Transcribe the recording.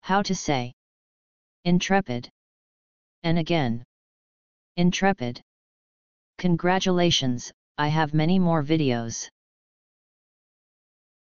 How to say intrepid. And again. Intrepid. Congratulations, I have many more videos.